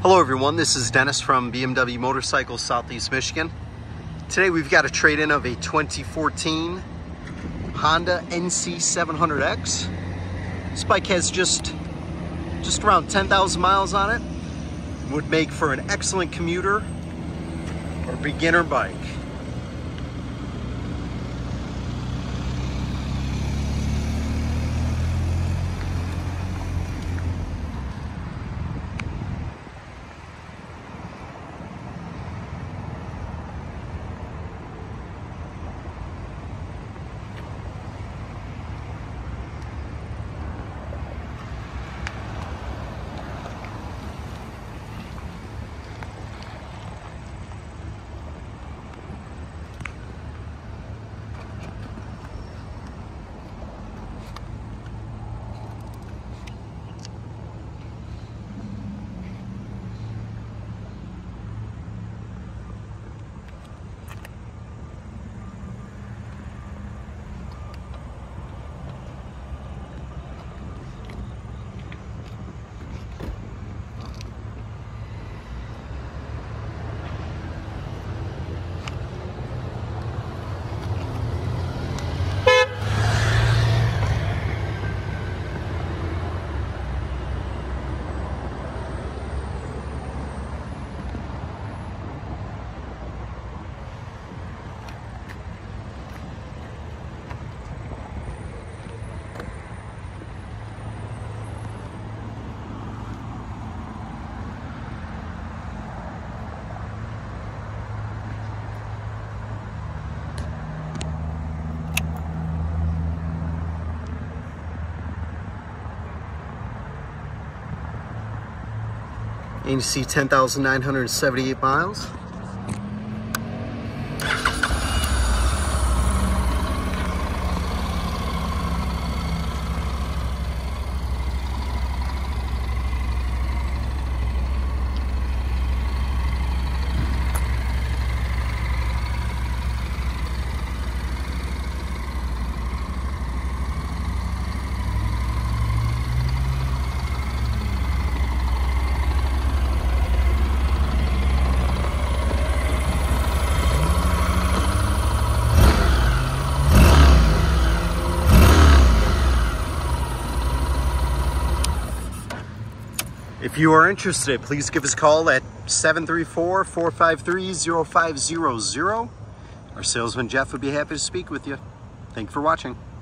Hello everyone, this is Dennis from BMW Motorcycles, Southeast Michigan. Today we've got a trade-in of a 2014 Honda NC700X. This bike has just around 10,000 miles on it. Would make for an excellent commuter or beginner bike. And you see 10,978 miles. If you are interested, please give us a call at 734-453-0500. Our salesman Jeff would be happy to speak with you. Thank you for watching.